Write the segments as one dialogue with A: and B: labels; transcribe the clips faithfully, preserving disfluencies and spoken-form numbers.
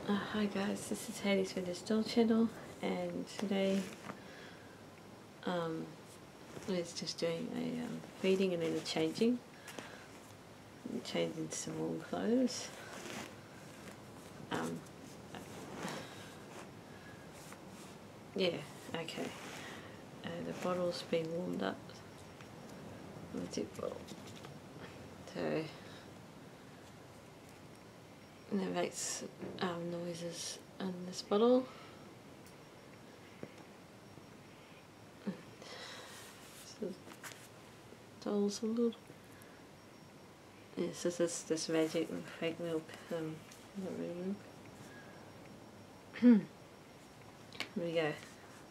A: Uh, hi guys, this is Hades for the Still channel, and today um, it's just doing a um, feeding and then a changing. I'm changing some warm clothes. Um, yeah, okay. Uh, the bottle's been warmed up. The zip bottle. So, and it makes um, noises in this bottle. Dolls a little. Yes, this is this magic fake milk. Um, not real milk. Here we go.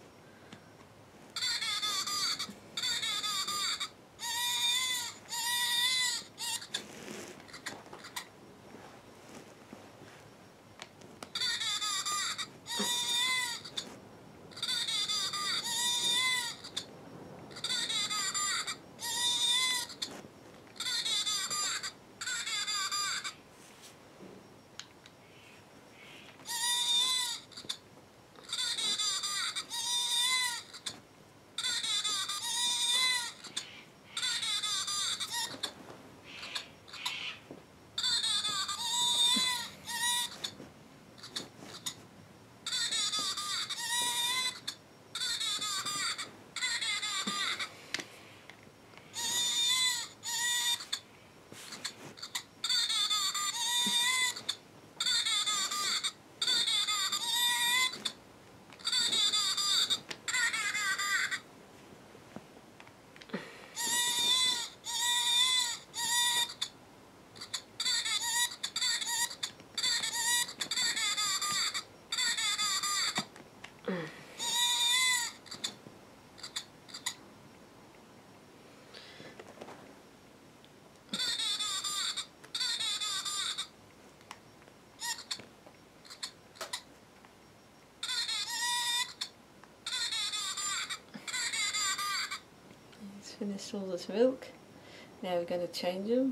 A: Finished all this milk. Now we're going to change them.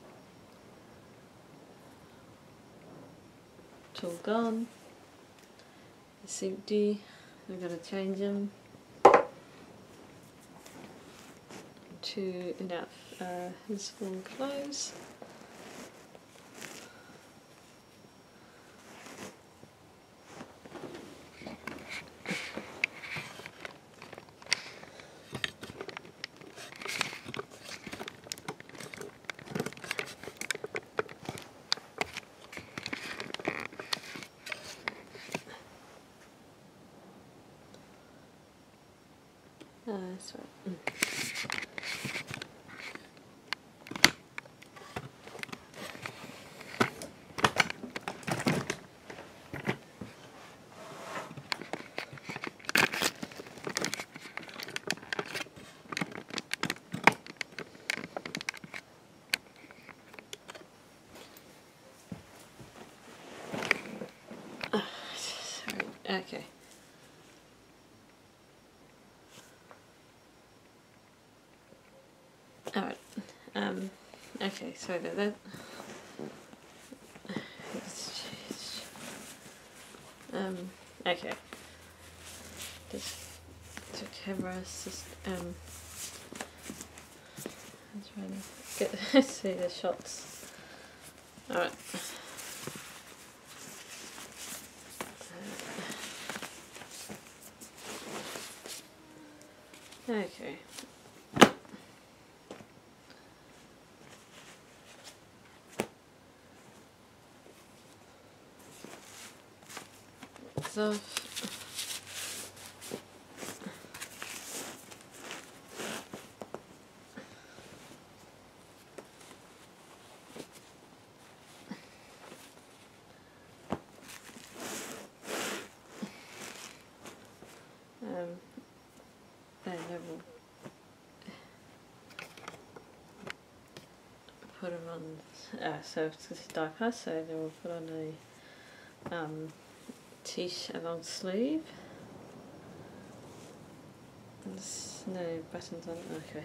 A: It's all gone. It's empty. We're going to change them to enough uh, his full clothes. Uh, that's right. Mm. Oh, sorry. Okay. Alright. Um, okay, sorry about that. Um, okay. Just the camera's just, um, I'm trying to get see the shots. Alright. Okay. So, um, then I will put them on, uh, so it's a diaper, so then we'll put on a um, t-shirt, a long sleeve. There's no buttons on it, okay.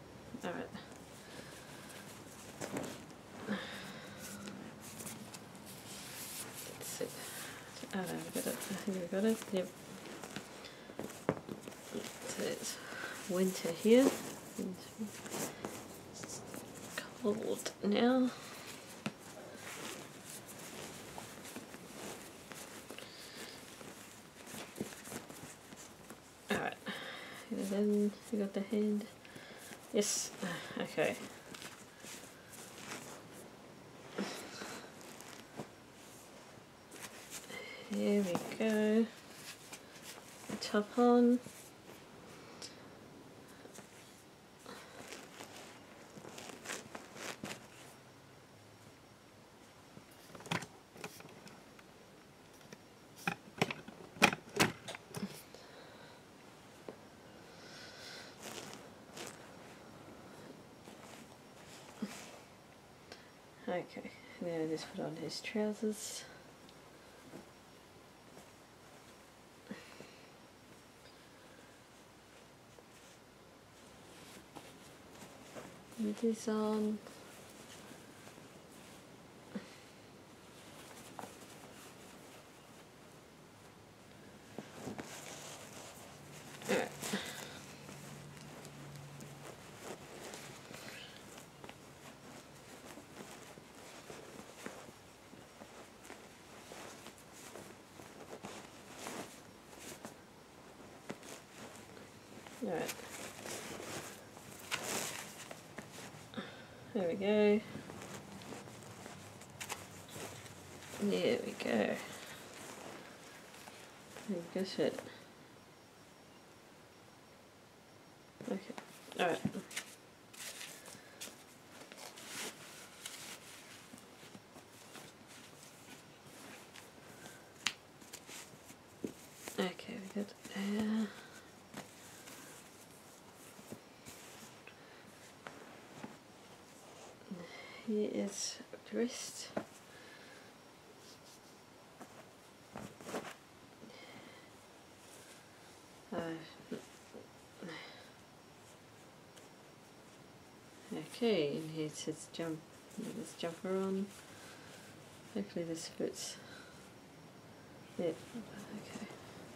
A: Alright. got it. Yep. So it's winter here. It's cold now. Alright. And then you got the hand. Yes. Okay. Here we go. Top on. Okay, now I just put on his trousers. Put this on. Alright. Alright. There we go. There we go. That's it. Okay. Alright. Okay, we got uh here is the wrist. Uh, okay, and here's his jump, this jumper on. Hopefully this fits. Yeah. Okay.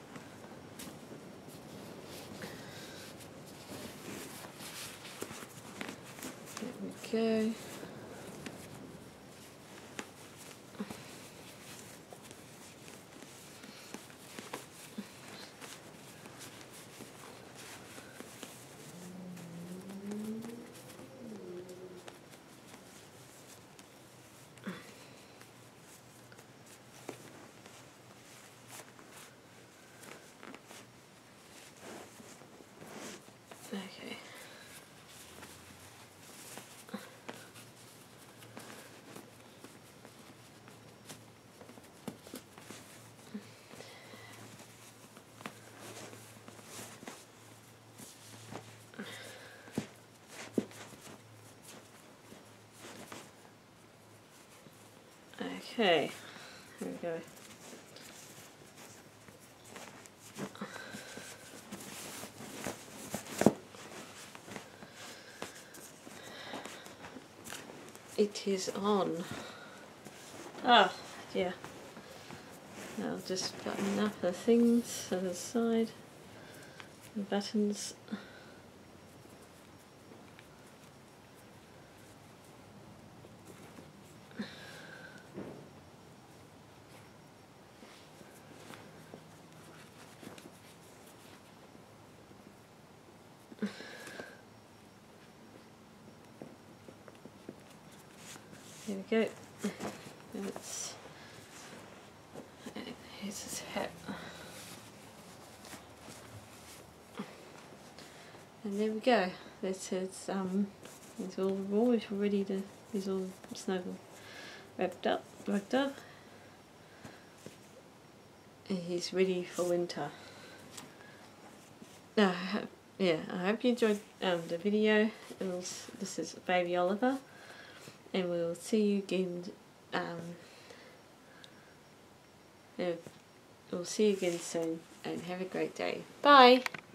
A: There we go. Okay. Okay, there we go. It is on. Ah, yeah. I'll just button up the things on the side, the buttons. There we go. It's, here's his hat. And there we go. That's his, um, he's all raw, he's ready to, he's all snuggled, wrapped up, wrapped up. And he's ready for winter. Uh, yeah, I hope you enjoyed um, the video. It was, this is Baby Oliver. And we'll see you again, um, we'll see you again soon, and have a great day. Bye!